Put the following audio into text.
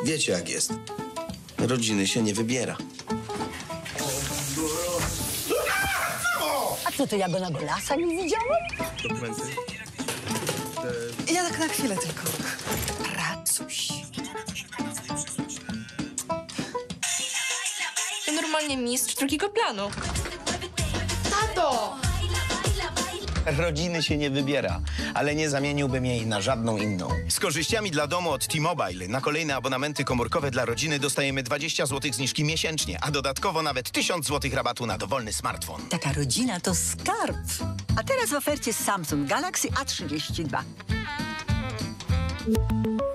Wiecie jak jest. Rodziny się nie wybiera. A co to, ja go na golasa nie widziałam? Dokumenty? Ja tak na chwilę tylko. Racuś. To normalnie mistrz drugiego planu. Tato! Rodziny się nie wybiera, ale nie zamieniłbym jej na żadną inną. Z korzyściami dla domu od T-Mobile na kolejne abonamenty komórkowe dla rodziny dostajemy 20 zł zniżki miesięcznie, a dodatkowo nawet 1000 zł rabatu na dowolny smartfon. Taka rodzina to skarb. A teraz w ofercie Samsung Galaxy A32.